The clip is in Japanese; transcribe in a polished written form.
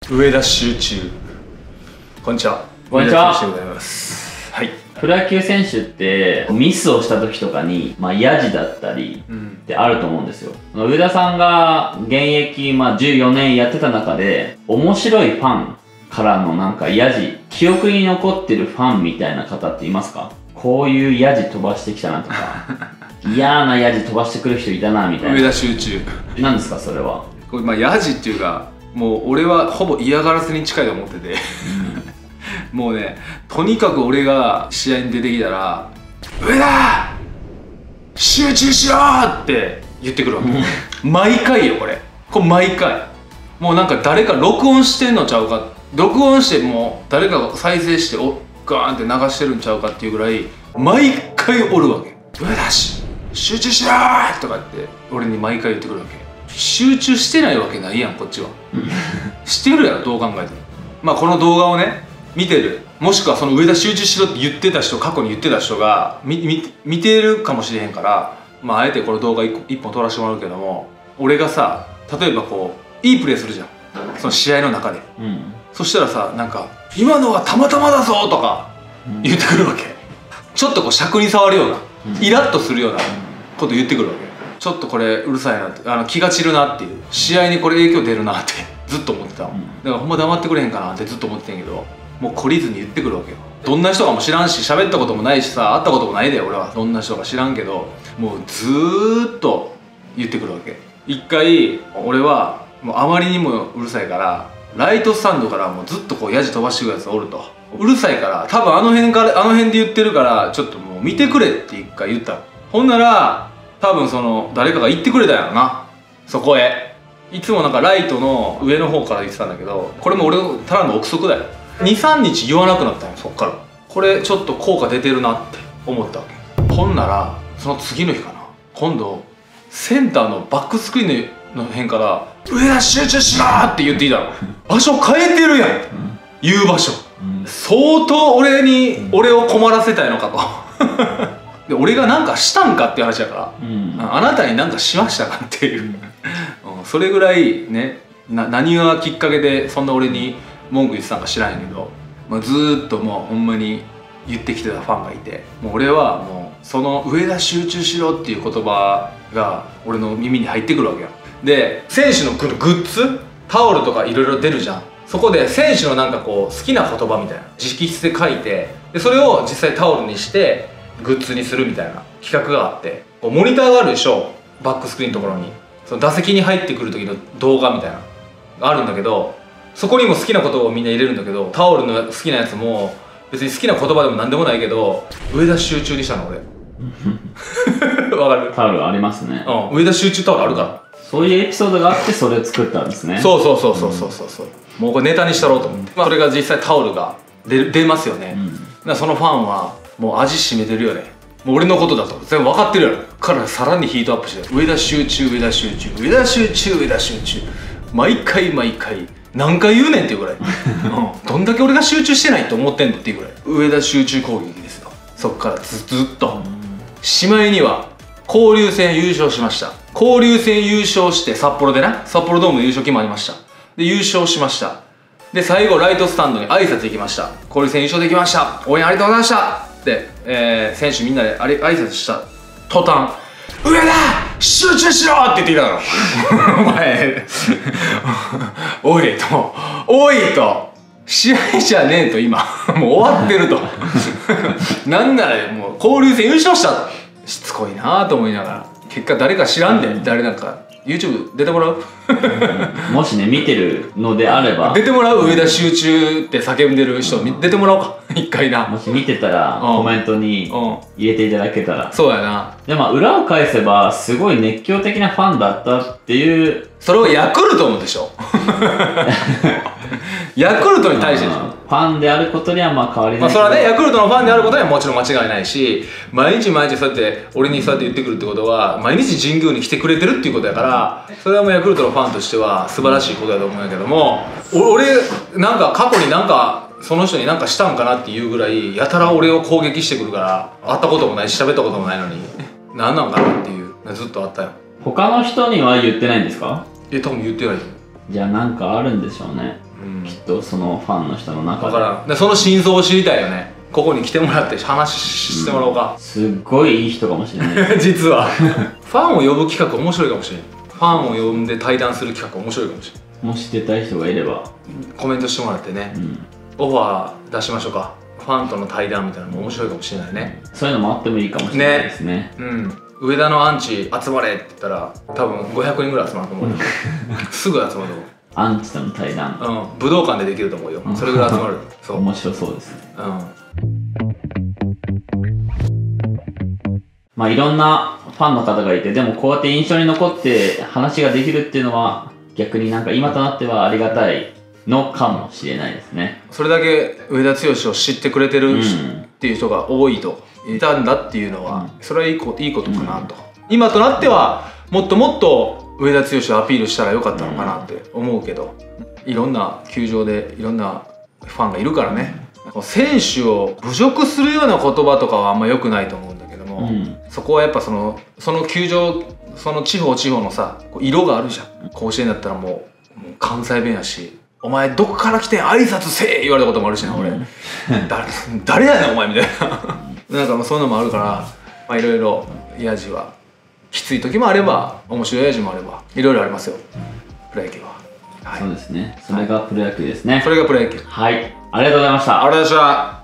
上田集中。こんにちは。 こんにちは。 上田集中でございます。はい。 プロ野球選手ってミスをした時とかに、ヤジだったりってあると思うんですよ。上田さんが現役、14年やってた中で面白いファンからのなんかヤジ、記憶に残ってるファンみたいな方っていますか？こういうヤジ飛ばしてきたなとか嫌なヤジ飛ばしてくる人いたなみたいな。 上田集中。 何ですかそれは？ これヤジっていうか、もう俺はほぼ嫌がらせに近いと思っててもうね、とにかく俺が試合に出てきたら「上田集中しろ!」って言ってくるわけ毎回よこれ毎回。もうなんか誰か録音してんのちゃうか、録音してもう誰かが再生してガーンって流してるんちゃうかっていうぐらい毎回おるわけ。「上田集中しろ!」とかって俺に毎回言ってくるわけ。集中してないわけないやんこっちはしてるやろどう考えても。この動画をね見てる、もしくはその上田集中しろって言ってた人、過去に言ってた人が見てるかもしれへんから、あえてこの動画一本撮らせてもらうけども、俺がさ例えばいいプレーするじゃんその試合の中で、そしたらさなんか「今のはたまたまだぞ!」とか言ってくるわけ。ちょっと尺に触るような、イラッとするようなこと言ってくるわけ。ちょっとこれうるさいなって、気が散るなっていう、試合にこれ影響出るなってずっと思ってた。だからほんま黙ってくれへんかなってずっと思ってたんやけど、もう懲りずに言ってくるわけよ。どんな人かも知らんし、喋ったこともないしさ、会ったこともないで俺は。どんな人か知らんけど、もうずーっと言ってくるわけ。一回俺はもうあまりにもうるさいから、ライトスタンドからもうずっとヤジ飛ばしてくるやつがおると。うるさいから多分あの辺で言ってるから、ちょっともう見てくれって一回言ったの。ほんなら多分その誰かが言ってくれたやろな、そこへ。いつもなんかライトの上の方から言ってたんだけど、これも俺のただの憶測だよ。 2,3 日言わなくなったんよそっから。これちょっと効果出てるなって思ったわけ。ほんならその次の日かな、今度センターのバックスクリーンの辺から「上田集中しろ!」って言っていたの場所変えてるやん、言う場所、相当俺を困らせたいのかとで俺が何かしたんかっていう話だから、あなたに何かしましたかっていうそれぐらいね、何がきっかけでそんな俺に文句言ってたんか知らんやけど、ずーっともうほんまに言ってきてたファンがいて、もう俺はもうその「上田集中しろ」っていう言葉が俺の耳に入ってくるわけよ。で選手のグッズタオルとかいろいろ出るじゃん。そこで選手のなんか好きな言葉みたいな直筆で書いて、でそれを実際タオルにしてグッズにするみたいな企画があって、モニターがあるでしょバックスクリーンのところに。その打席に入ってくる時の動画みたいなのがあるんだけど、そこにも好きなことをみんな入れるんだけど、タオルの好きなやつも別に好きな言葉でも何でもないけど上田集中にしたの俺わかる？ タオルありますね。 上田集中タオルあるから。 そういうエピソードがあってそれを作ったんですね。 そうもうこれネタにしたろうと思って、それが実際タオルが出ますよね。だからそのファンはもう味しめてるよね。もう俺のことだと全部分かってるやろからさらにヒートアップして「上田集中上田集中上田集中上田集中」毎回何回言うねんっていうぐらいどんだけ俺が集中してないと思ってんのっていうぐらい上田集中攻撃ですよ。そっからずっとしまいには交流戦優勝しました。交流戦優勝して札幌でな、札幌ドームで優勝決まりました。で優勝しました。で最後ライトスタンドに挨拶行きました。交流戦優勝できました、応援ありがとうございましたって、選手みんなで挨拶した途端「上田集中しろ!」って言ってきたのお前おいと試合じゃねえと、今もう終わってるとなんならもう交流戦優勝したと。しつこいなと思いながら、結果誰か知らんで、誰なんか YouTube 出てもらうもしね見てるのであれば出てもらう。上田集中って叫んでる人出てもらおうか一回な。 もし見てたらコメントに入れていただけたら。 そうやな。 で裏を返せばすごい熱狂的なファンだったっていう。 それをヤクルトもでしょヤクルトに対してでしょ。 ファンであることには変わりない。 それはね、ヤクルトのファンであることにはもちろん間違いないし、毎日そうやって俺にそうやって言ってくるってことは毎日神宮に来てくれてるっていうことやから、それはもうヤクルトのファンとしては素晴らしいことだと思うんやけども、俺なんか過去になんかその人に何かしたんかなっていうぐらいやたら俺を攻撃してくるから、会ったこともないし喋ったこともないのに何なんかなっていうずっとあったよ。 他の人には言ってないんですか？ 多分言ってない。 じゃあなんかあるんでしょうね。 きっとそのファンの人の中で。 だからその真相を知りたいよね。ここに来てもらって話してもらおうか。 すっごいいい人かもしれない実はファンを呼ぶ企画面白いかもしれない。ファンを呼んで対談する企画面白いかもしれない。 もし出たい人がいればコメントしてもらってね、オファー出しましょうか。ファンとの対談みたいなのも面白いかもしれないね。 そういうのもあってもいいかもしれないですね。 上田のアンチ集まれって言ったら多分500人ぐらい集まると思うすぐ集まると思う。 アンチとの対談、 武道館でできると思うよ。それぐらい集まる。そう、 面白そうですね。まあいろんなファンの方がいて、でもこうやって印象に残って話ができるっていうのは逆になんか今となってはありがたいのかもしれないですね。 それだけ上田剛を知ってくれてるっていう人が多いといたんだっていうのは、それはいいことかなと、今となってはもっともっと上田剛をアピールしたらよかったのかなって思うけど、いろんな球場でいろんなファンがいるからね。選手を侮辱するような言葉とかはあんま良くないと思うんだけども、そこはやっぱその球場、その地方のさ色があるじゃん。甲子園だったらもう関西弁やし、お前どこから来てん挨拶せえ言われたこともあるしな、俺誰やねんお前みたいななんかそういうのもあるから、いろいろヤジはきつい時もあれば面白いヤジもあればいろいろありますよ、プロ野球は。 そうですね、それがプロ野球ですね。 それがプロ野球。 はい、ありがとうございました。 ありがとうございました。